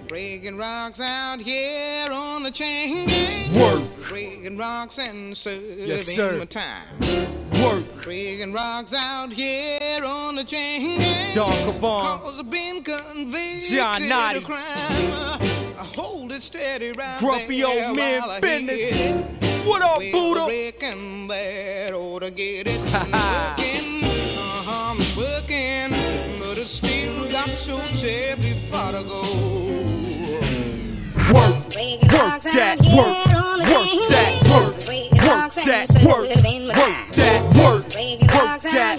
Breaking rocks out here on the chain gang. Work. Breaking rocks and serving sir. my time. Work. Breaking rocks out here on the chain gang. Don Cabon. Cause I've been convicted John Noddy. of crime. I hold it steady right Grumpy there old man while I business. hit it. What up, Well, Buddha? I reckon that ought to get it. I'm working, but it still got so terribly far to go. Work, work that, work that, work that, work that, work that,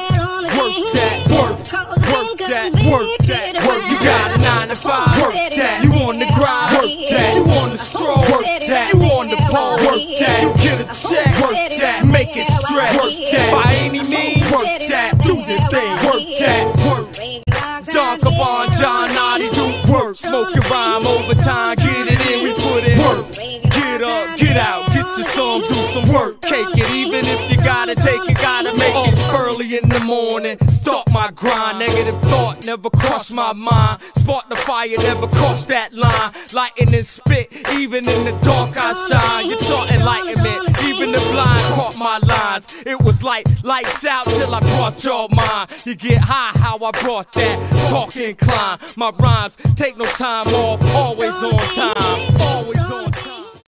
work. You got a 9 to 5, work that. You on the grind, work that. You on the stroll, work that. You on the pole, work that. You get a check, work that. Make it stretch, work that. By any means, work that. Do your thing, work that, work. Don Cabon, John Noddy, do work. Smoking rhyme overtime, get it in, we put in work. Get up, get out, get your song, do some work. Cake it, even if you gotta take it, gotta make it early in the morning. Start my grind, negative thought never crossed my mind. Spark the fire, never crossed that line. Lighten and spit, even in the dark I shine. You taught enlightenment, even the blind caught my lines. It was like lights out till I brought y'all mine. You get high how I brought that, talk incline. My rhymes take no time off, always on time.